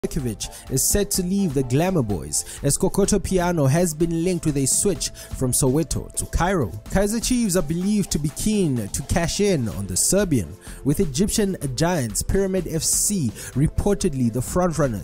Nurković is set to leave the Glamour Boys as Kokoto Piano has been linked with a switch from Soweto to Cairo. Kaizer Chiefs are believed to be keen to cash in on the Serbian, with Egyptian giants Pyramid FC reportedly the frontrunners.